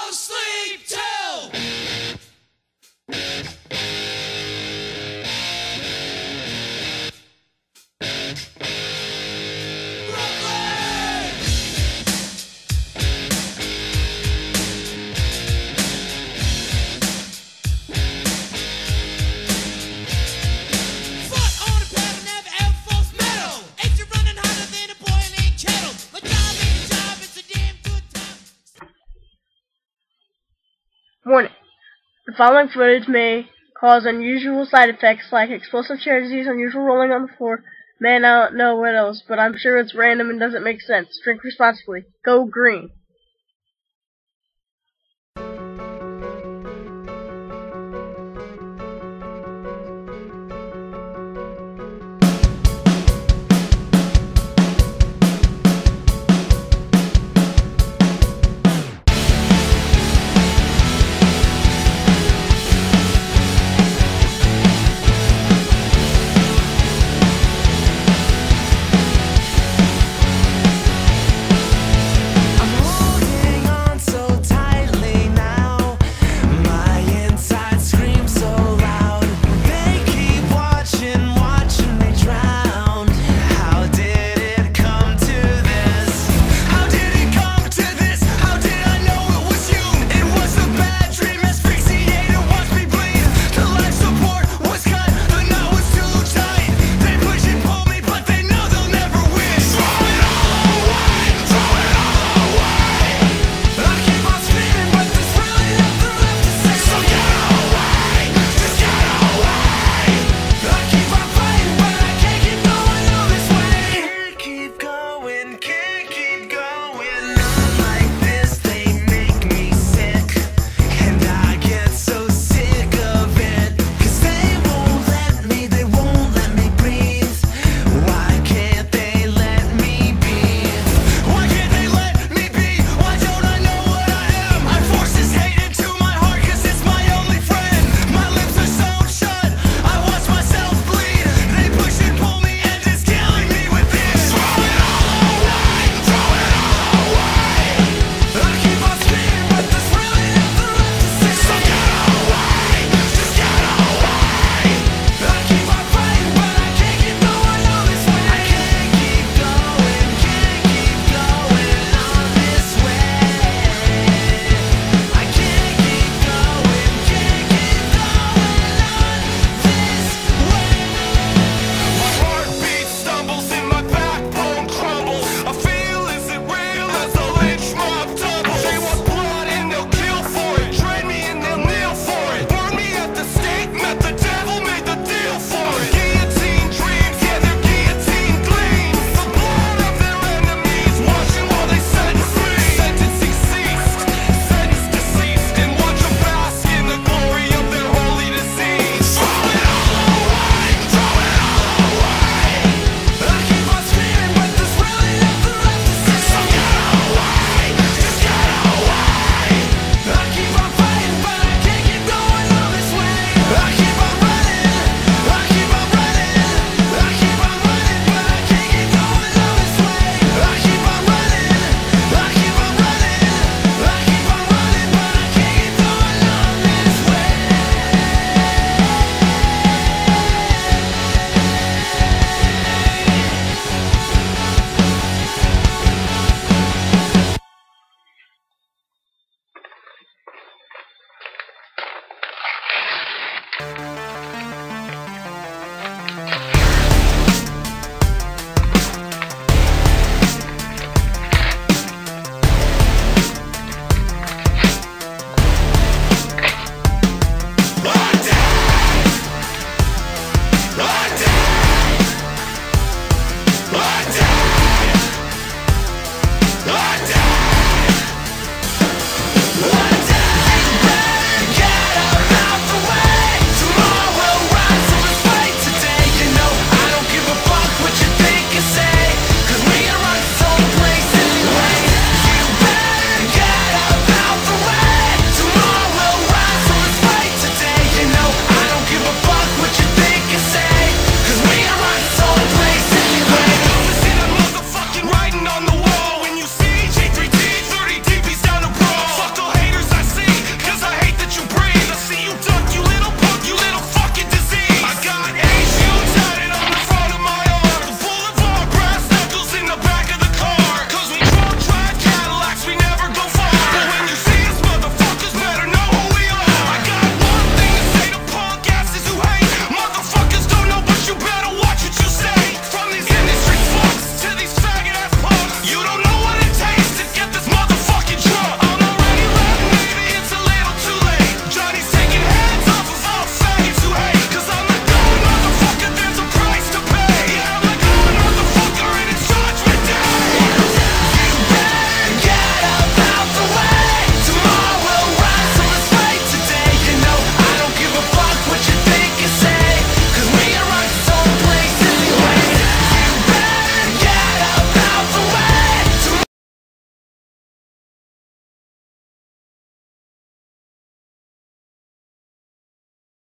sleep till Brooklyn. Foot on the pedal, never ever false metal. Ain't you running hotter than a boiling kettle? My job ain't a job, it's a damn good time. Warning. The following footage may cause unusual side effects like explosive chair disease, unusual rolling on the floor, may not know what else, but I'm sure it's random and doesn't make sense. Drink responsibly. Go green.